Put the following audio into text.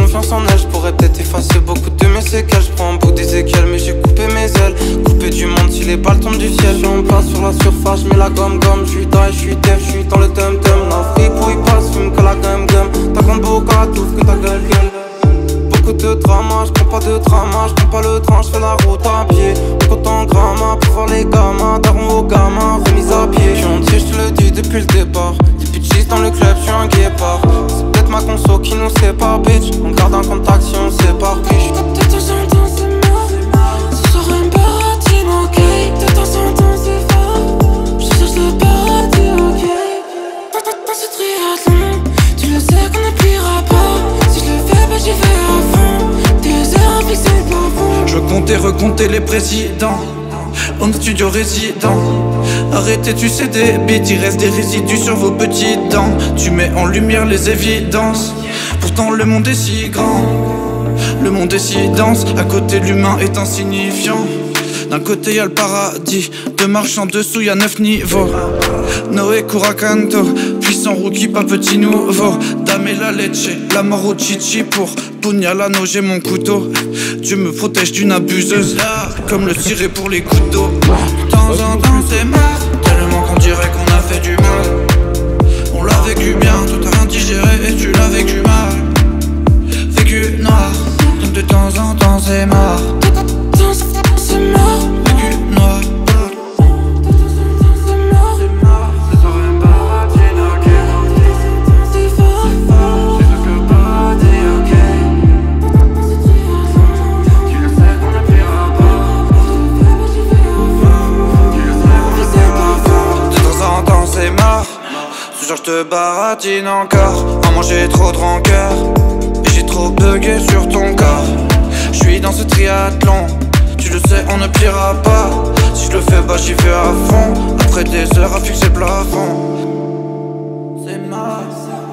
confiance en elle. Je pourrais peut-être effacer beaucoup de mes séquelles. Je prends un bout des équelles mais j'ai coupé mes ailes. Coupé du monde si les balles tombent du ciel. J'suis en place sur la surface, j'mets la gomme-gomme. J'suis dans et j'suis def, j'suis dans le tum-tum. La fripouille passe, fume que la gomme-gomme. T'as comme beaucoup à tout que ta gueule. Beaucoup de drama, j'prends pas de drama. J'prends pas le train, j'fais la route à pied. On compte en gramma pour voir les gamins. Daron au gamin, remise à pied. J'suis entier, j'te le dis depuis le départ. Depuis cheese dans le club, j'suis un guépard. C'est peut-être ma conso qui nous sépare, bitch. On garde un contact si on s'éparpille. De temps en temps c'est mort. Ce soir un paradis, ok. De temps en temps c'est fort. Je cherche le paradis, ok. Dans ce triathlon, tu le sais qu'on n'appuiera pas. Si je le fais, bah j'y vais à fond. Des heures à fixer le plafond. Je comptais recompter les présidents en studio résident. Arrêtez, tu sais des beats, il reste des résidus sur vos petites dents. Tu mets en lumière les évidences. Pourtant le monde est si grand, le monde est si dense. À côté l'humain est insignifiant. D'un côté y'a le paradis, deux marches en dessous y'a 9 niveaux. Noé Curacanto, puissant rookie, pas petit nouveau. Dame et la leche, la mort au chichi. Pour Pugnalano j'ai mon couteau. Dieu me protège d'une abuseuse, comme le ciré pour les couteaux. De temps en temps c'est marre, tellement qu'on dirait qu'on a fait du mal. On l'a vécu bien, tout a indigéré et tu l'as vécu mal. Vécu noir, donc de temps en temps c'est marre. C'est mort. Vécu noir. Ce genre j'te baratine encore. Maman j'ai trop de rancœur et j'ai trop bugué sur ton corps. J'suis dans ce triathlon, tu le sais on ne pliera pas. Si je le fais bah j'y vais à fond. Après des heures à fixer le plafond. C'est mort.